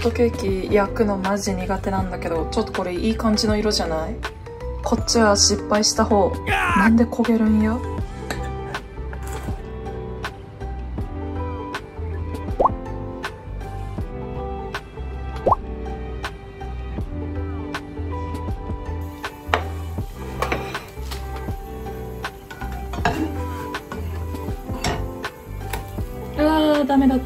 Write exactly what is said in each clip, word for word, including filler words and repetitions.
トケーキ焼くのマジ苦手なんだけど、ちょっとこれいい感じの色じゃない？こっちは失敗した方。なんで焦げるんや？うわー、ダメだった。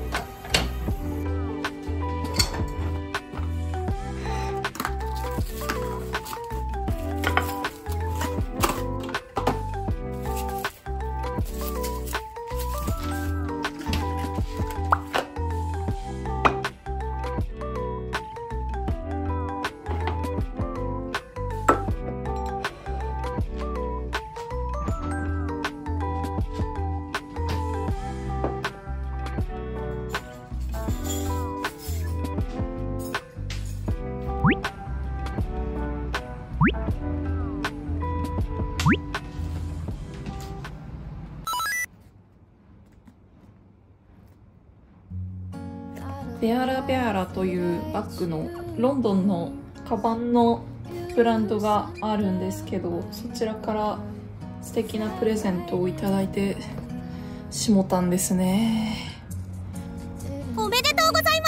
ベアラベアラというバッグのロンドンのカバンのブランドがあるんですけど、そちらから素敵なプレゼントをいただいてしもたんですね。 おめでとうございます。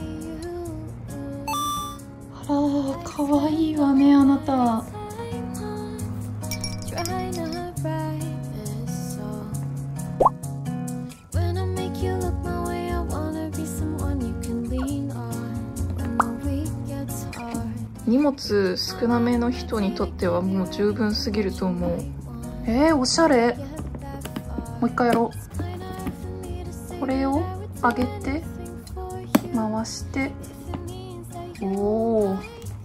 あら、かわいいわね、あなた。荷物少なめの人にとってはもう十分すぎると思う。えー、おしゃれ。もう一回やろう。これを上げて回して、おお、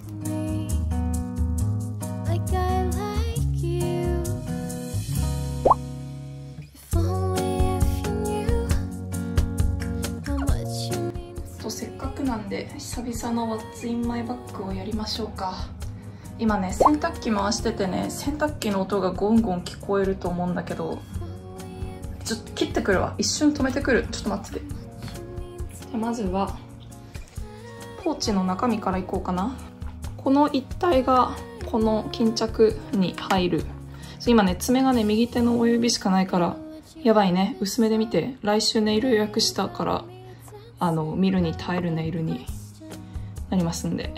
せっかくなんで久々の What's in my bag をやりましょうか。今ね、洗濯機回しててね、洗濯機の音がゴンゴン聞こえると思うんだけど、ちょっと切ってくるわ。一瞬止めてくる。ちょっと待ってて。でまずはポーチの中身からいこうかな。この一体がこの巾着に入る。今ね、爪がね、右手の親指しかないからやばいね。薄めで見て。来週ネイル予約したから、あの見るに耐えるネイルになりますんで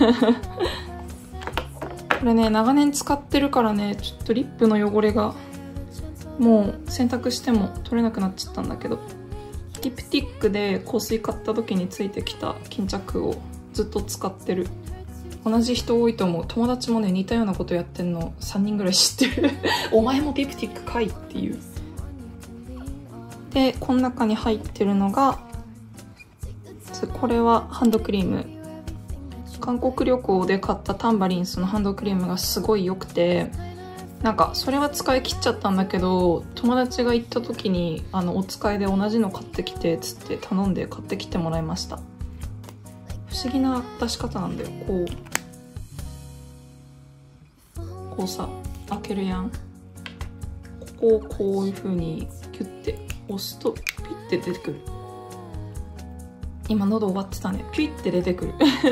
これね、長年使ってるからね、ちょっとリップの汚れがもう洗濯しても取れなくなっちゃったんだけど、リプティックで香水買った時についてきた巾着をずっと使ってる。同じ人多いと思う。友達もね、似たようなことやってんのさんにんぐらい知ってるお前もリプティックかいっていう。でこの中に入ってるのが、これはハンドクリーム。韓国旅行で買ったタンバリンスのハンドクリームがすごい良くて、なんかそれは使い切っちゃったんだけど、友達が行った時にあのお使いで同じの買ってきてつって頼んで買ってきてもらいました。不思議な出し方なんだよ。こうこうさ、開けるやん。ここをこういう風にキュッて押すとピッて出てくる。今喉終わってたね。ピュイって出てくる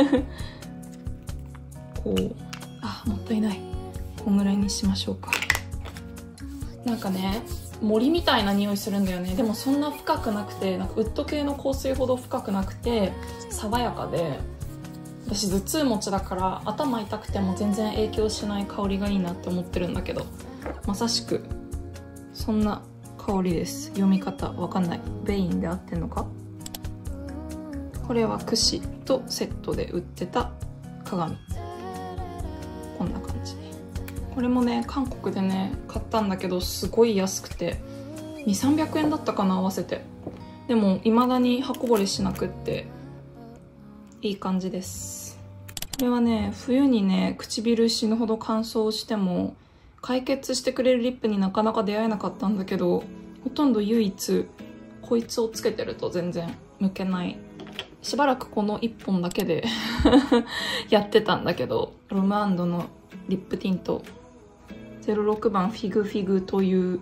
こう、あ、もったいない。こんぐらいにしましょうか。なんかね、森みたいな匂いするんだよね。でもそんな深くなくて、なんかウッド系の香水ほど深くなくて爽やかで、私頭痛持ちだから頭痛くても全然影響しない香りがいいなって思ってるんだけど、まさしくそんな香りです。読み方わかんない。ベインで合ってんのか。これは櫛とセットで売ってた鏡。こんな感じ。これもね、韓国でね買ったんだけど、すごい安くてにひゃくさんびゃくえんだったかな、合わせて。でも未だに刃こぼれしなくっていい感じです。これはね、冬にね唇死ぬほど乾燥しても解決してくれるリップになかなか出会えなかったんだけど、ほとんど唯一こいつをつけてると全然抜けない。しばらくこのいっぽんだけでやってたんだけど、ロムアンドのリップティントゼロろくばんフィグフィグという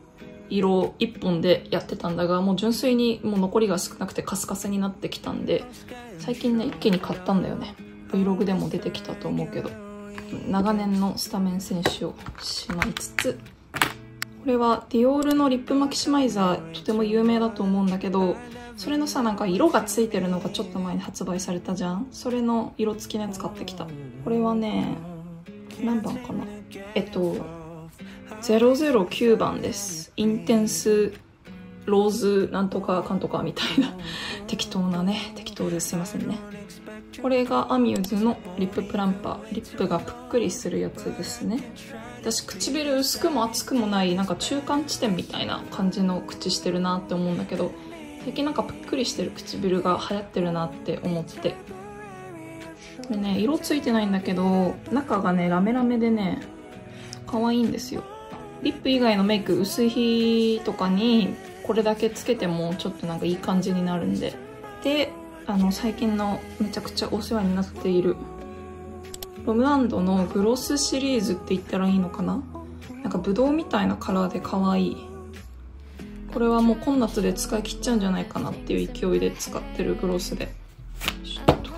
色いっぽんでやってたんだが、もう純粋にもう残りが少なくてカスカスになってきたんで、最近ね一気に買ったんだよね。 Vlog でも出てきたと思うけど、長年のスタメン選手をしまいつつ、これはディオールのリップマキシマイザー、とても有名だと思うんだけど、それのさ、なんか色がついてるのがちょっと前に発売されたじゃん。それの色付きのやつ買ってきた。これはね、何番かな、えっとゼロゼロきゅうばんです。インテンスローズなんとかかんとかみたいな適当なね、適当ですいませんね。これがアミューズのリッププランパー、リップがぷっくりするやつですね。私唇薄くも厚くもない、なんか中間地点みたいな感じの口してるなって思うんだけど、最近なんかぷっくりしてる唇が流行ってるなって思って、でね、色ついてないんだけど中がねラメラメでね可愛いんですよ。リップ以外のメイク薄い日とかにこれだけつけてもちょっとなんかいい感じになるんで。で、あの最近のめちゃくちゃお世話になっているロムアンドのグロスシリーズって言ったらいいのかな、なんかブドウみたいなカラーで可愛い。これはもう今夏で使い切っちゃうんじゃないかなっていう勢いで使ってるグロスで、ちょっと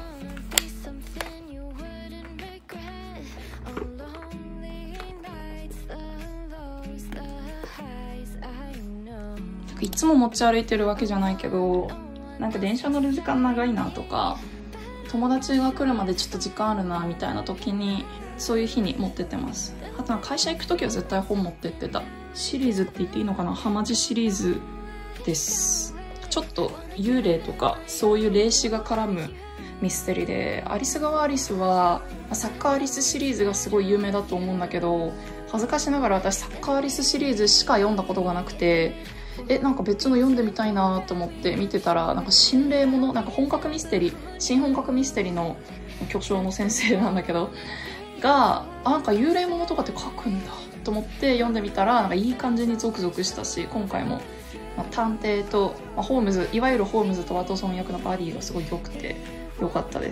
いつも持ち歩いてるわけじゃないけど、なんか電車乗る時間長いなとか、友達が来るまでちょっと時間あるなみたいな時に、そういう日に持ってってます。あとは会社行く時は絶対本持ってってた。シリーズって言っていいのかな、ハマジシリーズです。ちょっと幽霊とかそういう霊視が絡むミステリーで、アリス川アリスはサッカーアリスシリーズがすごい有名だと思うんだけど、恥ずかしながら私サッカーアリスシリーズしか読んだことがなくて、えなんか別の読んでみたいなと思って見てたら、なんか心霊もの、なんか本格ミステリー、新本格ミステリーの巨匠の先生なんだけどが、あなんか幽霊ものとかって書くんだと思って読んでみたら、なんかいい感じにゾクゾクしたし、今回も、まあ、探偵と、まあ、ホームズ、いわゆるホームズとワトソン役のバディがすごい良くて良かったです。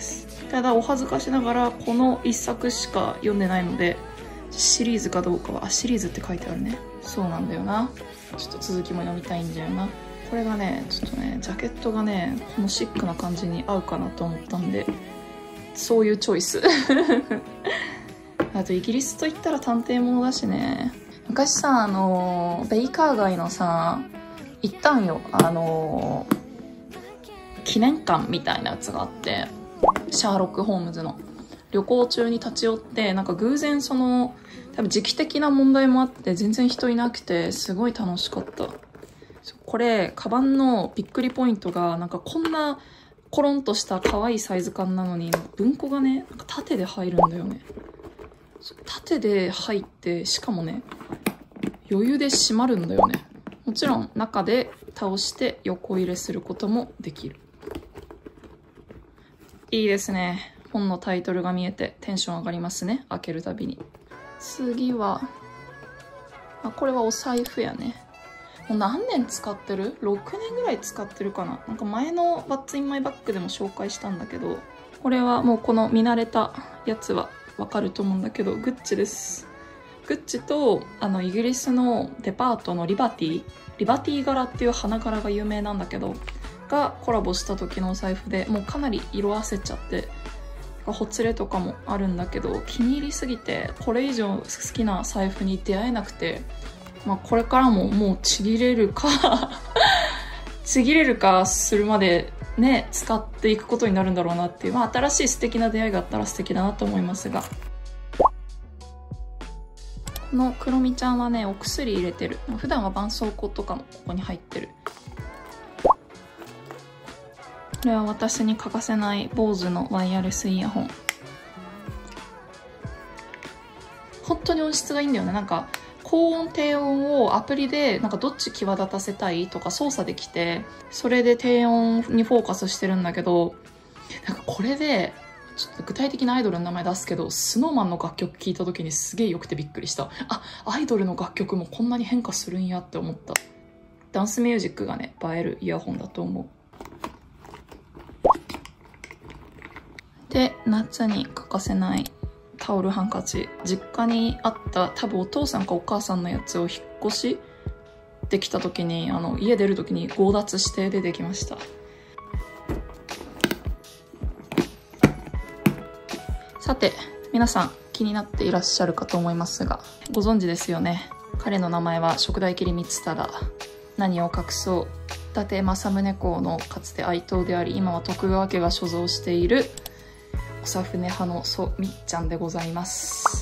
ただお恥ずかしながらこの一作しか読んでないので、シリーズかどうかは、あシリーズって書いてあるね。そうなんだよな、ちょっと続きも読みたいんだよな。これがねちょっとねジャケットがねこのシックな感じに合うかなと思ったんで、そういうチョイスあとイギリスといったら探偵ものだしね。昔さ、あのベイカー街のさ行ったんよ、あの記念館みたいなやつがあって、シャーロック・ホームズの旅行中に立ち寄って、なんか偶然その多分時期的な問題もあって全然人いなくてすごい楽しかった。これカバンのびっくりポイントが、なんかこんなコロンとした可愛いサイズ感なのに文庫がねなんか縦で入るんだよね。縦で入って、しかもね余裕で閉まるんだよね。もちろん中で倒して横入れすることもできる。いいですね。本のタイトルが見えてテンション上がりますね、開けるたびに。次はあこれはお財布やね。もう何年使ってる ?ろく 年ぐらい使ってるかな。なんか前の What's in my bag でも紹介したんだけど、これはもうこの見慣れたやつはわかると思うんだけど、グッチです。グッチとあのイギリスのデパートのリバティリバティ柄っていう花柄が有名なんだけどがコラボした時のお財布で、もうかなり色あせちゃって、ほつれとかもあるんだけど気に入りすぎてこれ以上好きな財布に出会えなくて、まあ、これからももうちぎれるかちぎれるかするまでね使っていくことになるんだろうなっていう、まあ、新しい素敵な出会いがあったら素敵だなと思いますが、このクロミちゃんはねお薬入れてる。普段は絆創膏とかもここに入ってる。これは私に欠かせない ボーズ のワイヤレスイヤホン。本当に音質がいいんだよね。なんか高音低音をアプリでなんかどっち際立たせたいとか操作できて、それで低音にフォーカスしてるんだけど、なんかこれでちょっと具体的なアイドルの名前出すけど、スノーマンの楽曲聴いた時にすげえ良くてびっくりした。あ、アイドルの楽曲もこんなに変化するんやって思った。ダンスミュージックがね映えるイヤホンだと思う。で、夏に欠かせないタオルハンカチ。実家にあった多分お父さんかお母さんのやつを引っ越しってきた時に、あの家出る時に強奪して出てきました。さて皆さん気になっていらっしゃるかと思いますが、ご存知ですよね。彼の名前は食代切光忠。何を隠そう、伊達政宗公のかつて愛刀であり、今は徳川家が所蔵している長船派の祖みっちゃんでございます。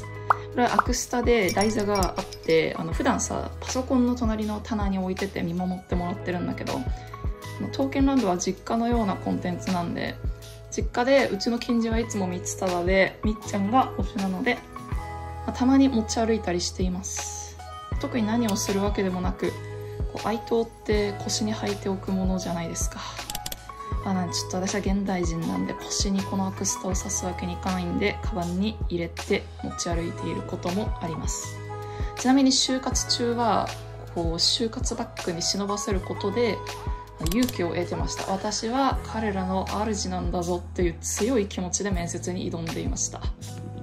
これはアクスタで台座があって、あの普段さパソコンの隣の棚に置いてて見守ってもらってるんだけど、刀剣乱舞は実家のようなコンテンツなんで、実家でうちの近所はいつも光忠でみっちゃんが推しなので、まあ、たまに持ち歩いたりしています。特に何をするわけでもなく、こう愛刀って腰に履いておくものじゃないですか。あなんちょっと私は現代人なんで腰にこのアクスタを刺すわけにいかないんで、カバンに入れて持ち歩いていることもあります。ちなみに就活中はこう就活バッグに忍ばせることで勇気を得てました。私は彼らの主なんだぞっていう強い気持ちで面接に挑んでいました。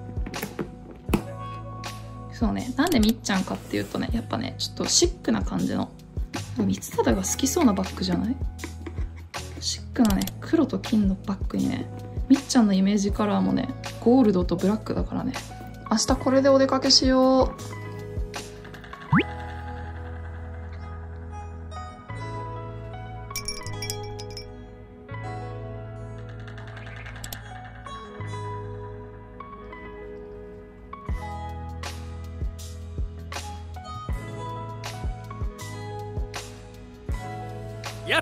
そうね、なんでみっちゃんかっていうとね、やっぱねちょっとシックな感じの、光忠が好きそうなバッグじゃない？シックなね黒と金のバッグにね、みっちゃんのイメージカラーもねゴールドとブラックだからね、明日これでお出かけしよう。 やった！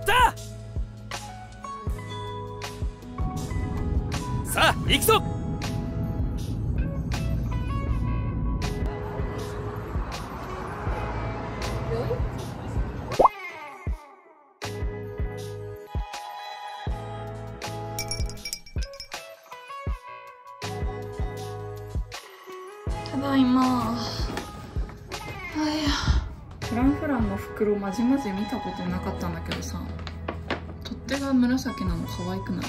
さあ行くぞ！ ただいま。フランフランの袋まじまじ見たことなかったんだけどさ、取っ手が紫なの可愛くない？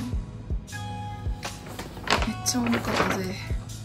めっちゃ重かったぜ。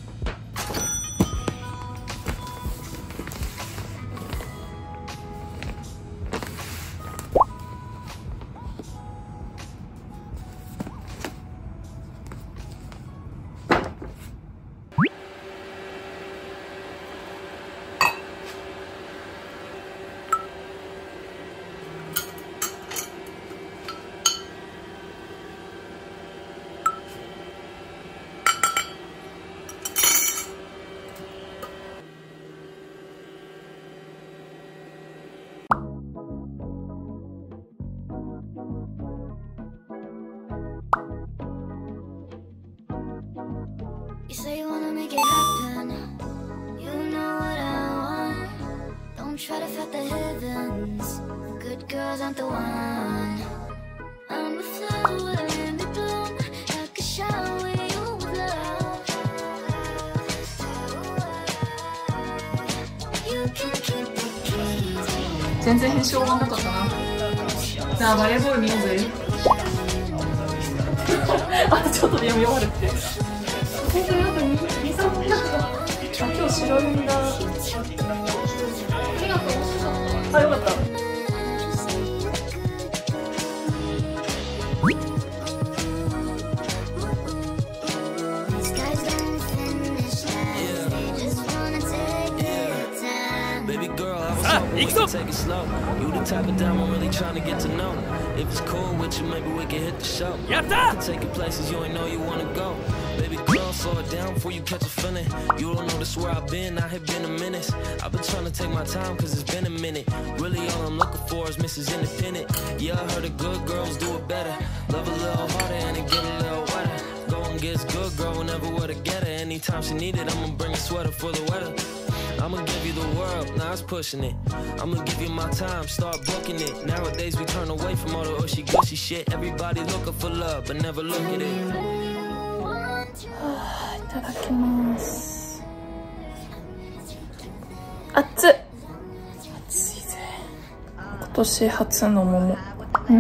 You say you wanna make it happen. You know what I want. Don't try to fight the heavens. Good girls aren't the one. I'm a flower in the bloom. I could shower you with love. You can keep the keys. 全然編集終わんなかったな。なあバレーボール見ようぜ。あとちょっとで読み終わるって。本当にあとに、に、さんびゃくだ。あ、今日白組だ。ありがとう。あ、よかった。 さあ行くぞ！やった！Slow it down before you catch a feeling. You don't notice where I've been, I have been a menace. I've been trying to take my time cause it's been a minute. Really all I'm looking for is Missus Independent. Yeah, I heard the good girls do it better. Love a little harder and it get a little wetter. Go and gets good girl whenever we're together. Anytime she need it, I'ma bring a sweater for the weather. I'ma give you the world, now it's pushing it. I'ma give you my time, start booking it. Nowadays we turn away from all the ushy gushy shit. Everybody looking for love, but never look at it. いただきます。熱っ、熱いぜ。今年初の桃。うん、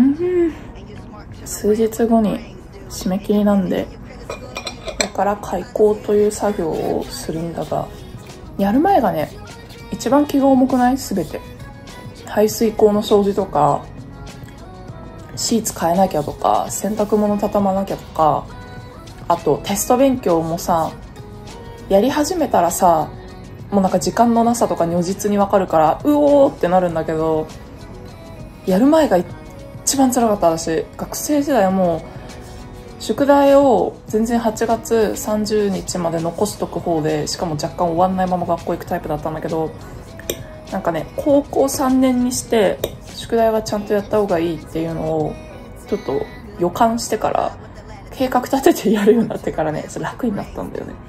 数日後に締め切りなんで、これから開口という作業をするんだが、やる前がね一番気が重くない？全て排水口の掃除とかシーツ変えなきゃとか洗濯物畳まなきゃとか、あとテスト勉強もさ、やり始めたらさ、もうなんか時間のなさとか如実に分かるからうおーってなるんだけど、やる前が一番辛かった。私学生時代はもう宿題を全然はちがつさんじゅうにちまで残しとく方で、しかも若干終わんないまま学校行くタイプだったんだけど、なんかね、高校さんねんにして宿題はちゃんとやった方がいいっていうのをちょっと予感してから、計画立ててやるようになってからね、それ楽になったんだよね。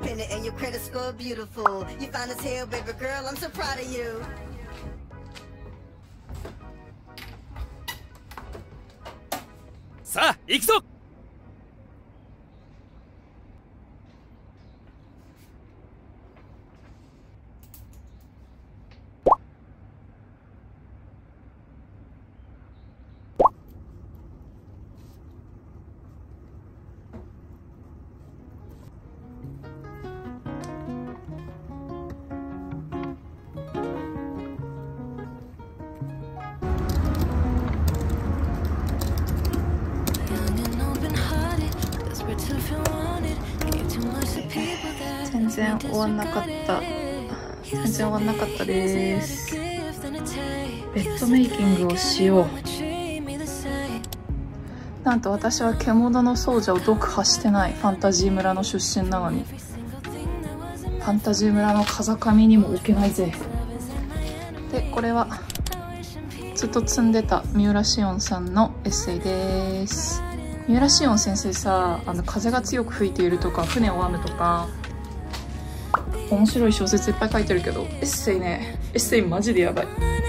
さあ行くぞ。 全然終わんなかった全然終わんなかったです。ベッドメイキングをしよう。なんと私は獣の奏者を読破してない。ファンタジー村の出身なのに、ファンタジー村の風上にも置けないぜ。でこれはずっと積んでた三浦紫音さんのエッセイです。三浦紫音先生さ、あの風が強く吹いているとか船を編むとか面白い小説いっぱい書いてるけど、エッセイね、エッセイマジでやばい。